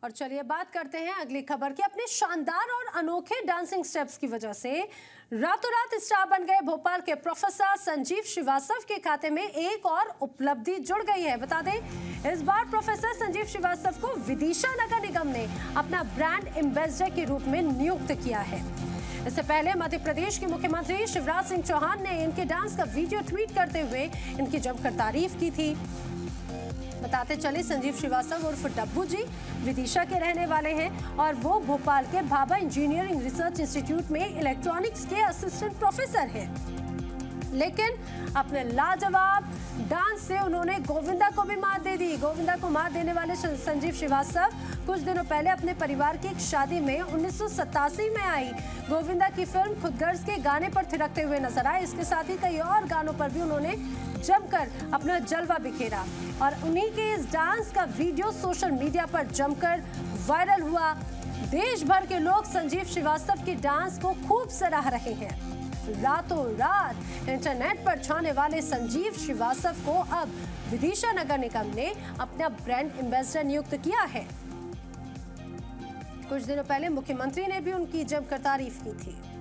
और चलिए बात करते हैं अगली खबर की। अपने शानदार और अनोखे डांसिंग स्टेप्स की वजह से रातों रात स्टार बन गए भोपाल के प्रोफेसर संजीव श्रीवास्तव के खाते में एक और उपलब्धि जुड़ गई है। बता दें, इस बार प्रोफेसर संजीव श्रीवास्तव को विदिशा नगर निगम ने अपना ब्रांड एम्बेसडर के रूप में नियुक्त किया है। इससे पहले मध्य प्रदेश के मुख्यमंत्री शिवराज सिंह चौहान ने इनके डांस का वीडियो ट्वीट करते हुए इनकी जमकर तारीफ की थी। बताते चले, संजीव श्रीवास्तव उर्फ डब्बू जी विदिशा के रहने वाले हैं और वो भोपाल के भाभा इंजीनियरिंग रिसर्च इंस्टीट्यूट में इलेक्ट्रॉनिक्स के असिस्टेंट प्रोफेसर हैं। लेकिन अपने लाजवाब डांस से उन्होंने गोविंदा को भी मात दे दी। गोविंदा को मात देने वाले संजीव श्रीवास्तव कुछ दिनों पहले अपने परिवार की एक शादी में 1987 में आई गोविंदा की फिल्म खुदगर्ज के गाने पर थिरकते हुए नजर आए। इसके साथ ही कई और गानों पर भी उन्होंने जमकर अपना जलवा बिखेरा और उन्हीं के इस डांस का वीडियो सोशल मीडिया पर जमकर वायरल हुआ। देश भर के लोग संजीव श्रीवास्तव के डांस को खूब सराह रहे हैं। रातों रात इंटरनेट पर छाने वाले संजीव श्रीवास्तव को अब विदिशा नगर निगम ने अपना ब्रांड एम्बेसडर नियुक्त किया है। कुछ दिनों पहले मुख्यमंत्री ने भी उनकी जमकर तारीफ की थी।